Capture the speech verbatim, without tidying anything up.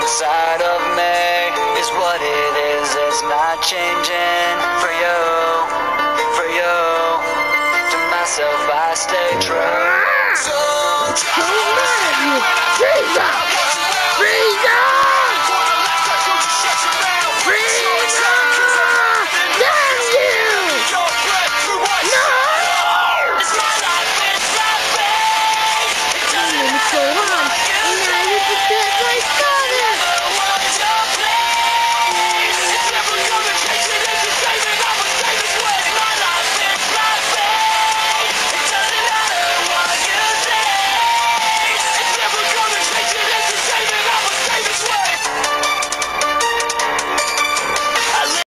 inside of me is what it is. It's not changing for you, for you. To myself I stay true. So